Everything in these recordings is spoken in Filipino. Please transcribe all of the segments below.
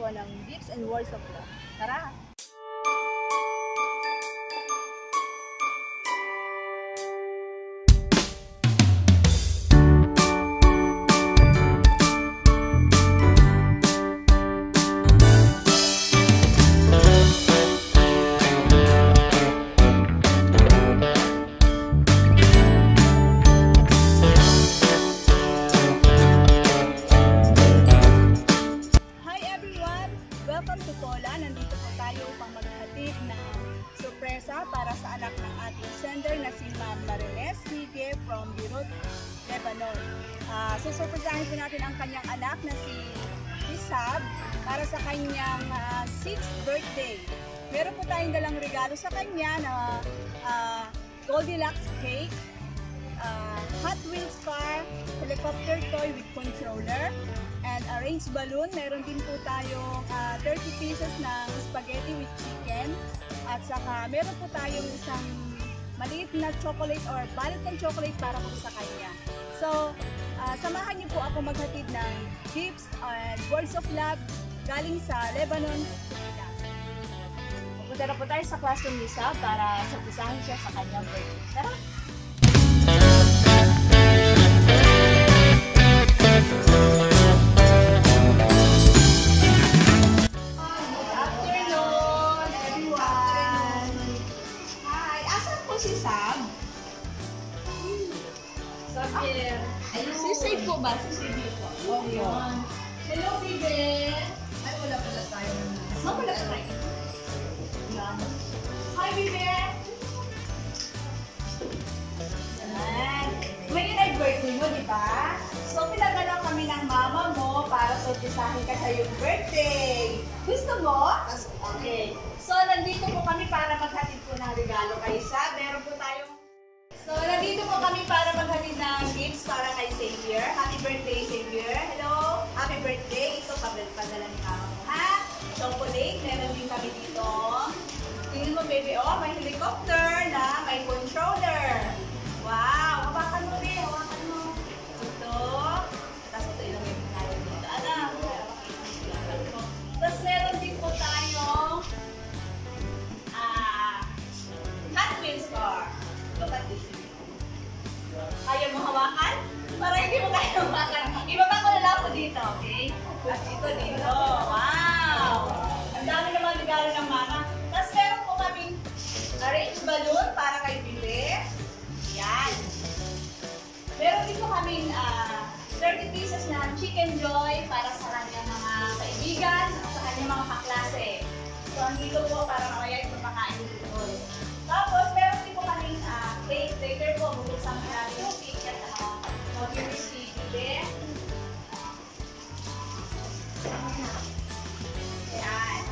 magsasagawa ng gifts and words of love. Tara! Nandito po tayo upang maghatid ng sorpresa para sa anak ng ating sender na si Ma'am Marines Sige from Beirut, Lebanon. Susurpresahin po natin ang kanyang anak na si Isab para sa kanyang 6th birthday. Meron po tayong dalang regalo sa kanya na Goldilocks cake, Hot Wheels car, helicopter toy with controller, and arranged balloon. Meron din po tayong 30 pieces ng spaghetti with chicken. At saka meron po tayong isang maliit na chocolate or balot ng chocolate para po sa kanya. So, samahan niyo po ako maghatid ng gifts and words of love galing sa Lebanon. Pupunta na po tayo sa classroom ni Sab para surprisahin siya sa kanyang birthday. Tara! Si-save po ba? Si-save po. Okay. Hello, baby! Ay, wala pala tayo. Wala pala tayo. Hi, baby! Ngayon ay birthday mo, di ba? So, pinagalaw kami ng mama mo para sorpresahin ka sa iyong birthday. Gusto mo? Okay. So, nandito po kami para maghatid po ng regalo kay Sab. Meron po tayong nandito po kami para maghatid ng gifts para kay Xavier. Happy birthday, Xavier. Hello. Happy birthday. Ito, padala ni mama mo, ha? Chocolate. Meron din kami dito. Tingnan mo, baby. Oh, may helicopter na may controller. Wow. Hawakan mo, baby. Hawakan mo. Ito. Tapos ito ilang may pinalo dito. Alam. Tapos meron din po tayong Hot Wheels car. Look at this. Kaya mo hawakan? Para hindi mo kaya hawakan. Ibaba ko na lang po dito, okay? At ito dito. Wow! Ang dami naman regalo ng mama. Tapos meron po kaming arranged balloon para kay Bibi. Yan. Meron din po kaming 30 pieces na chicken joy para sa kanyang mga kaibigan at sa kanyang mga kaklase. So, andito po para mamaya ito makain dito. Tapos, meron din po kaming cake. Later po, bubuksan mo namin yung cake at mag-give si Bibi. Ayan.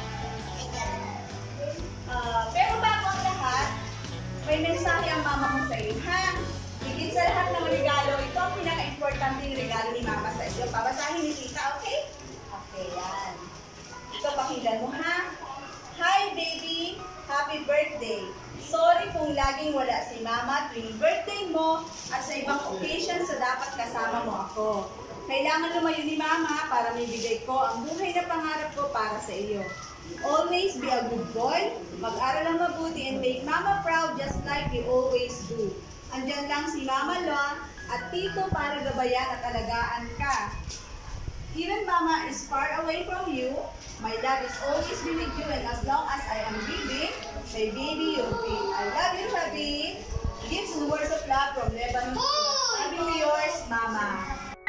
Pero bago ang lahat, may mensahe ang mama mo sa iyo, ha? Higit sa lahat ng regalo, ito ang pinaka-importanting regalo ni mama sa iyo. Babasahin ni tita, okay? Okay, yan. Ito, pakinggan mo, ha? Hi, baby! Happy birthday! Sorry kung laging wala si mama tuwing birthday mo at sa ibang occasions sa dapat kasama mo ako. Kailangan lumayo ni mama para may bigay ko ang buhay na pangarap ko para sa iyo. Always be a good boy, mag-aral ang mabuti and make mama proud just like you always do. Andyan lang si Mama Loa at Tito para gabayan at alagaan ka. Even mama is far away from you, my love is always be with you, and as long as I am living, my baby, you'll be. I love you, Chabi. Gifts and words of love from Lebanon. Loving yours, Mama.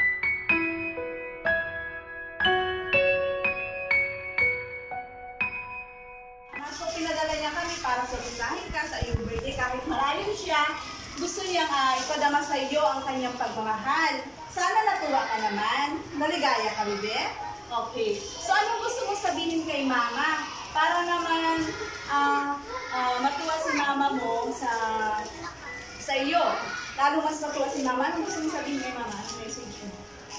So, pinadala niya kami para sorpresahin ka sa iyong birthday. Kahit malayo siya, gusto niyang ipadama sa iyo ang kanyang pagmamahal. Sana natuwa ka naman. Naligaya ka, bebe? Okay. So, anong gusto mo sabihin kay mama? Para naman matuwa si mama mo sa iyo. Lalo mas matuwa si mama. Anong gusto mo sabihin kay mama? Anong message mo?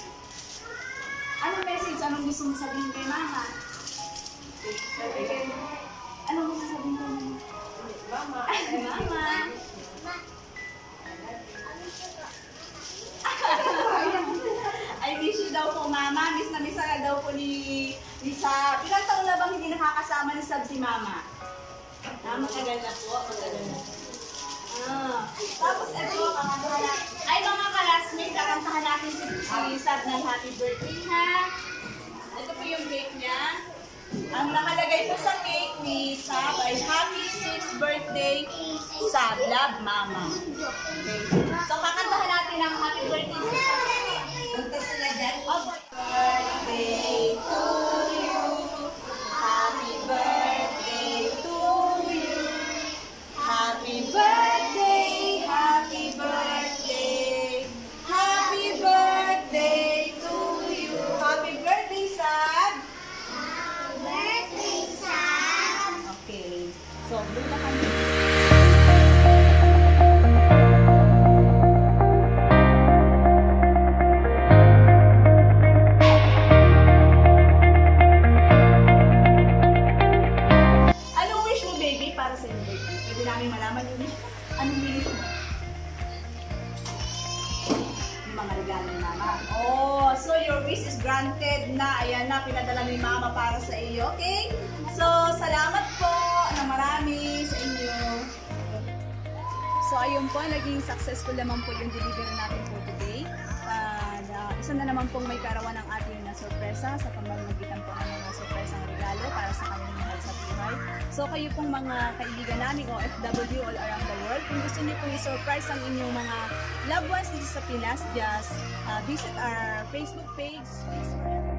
Anong message? Anong gusto mo sabihin kay mama? Okay. Anong gusto sabihin kay mama? Mama. Mama. I miss you daw po, mama. Miss na daw po ni Sa. nakakasama ni Sab si Mama. Matagal na po. Matagal na. Tapos ito, kakantahan natin. Ay, mga classmates, kakantahan natin si Sab ng happy birthday, ha? Ito po yung cake niya. Ang nakalagay po sa cake ni Sab ay happy 6th birthday, Sab. Love, Mama. Okay. So, kakantahan natin ang happy birthday sa Sab. Punta sila dyan. Birthday to you. Happy birthday to you. Happy birthday, happy birthday. Happy birthday to you. Happy birthday, Sab. Happy birthday, Sab. Okay. So, doon na kami. Malaman yun. Anong wish mo? Yung mga regalo ni Mama. Oh, so your wish is granted na. Ayan na, pinadala ni Mama para sa iyo. Okay? So, salamat po na marami sa inyo. So, ayun po, naging successful naman po yung delivery natin po today. Isa na naman pong may karawan ng ating sorpresa sa pamamagitan po ng mga sorpresang regalo para sa kanilang mahal sa buhay. So kayo pong mga kaibigan namin OFW all around the world, kung gusto niyo pong i-surprise ang inyong mga loved ones dito sa Pinas, just visit our Facebook page.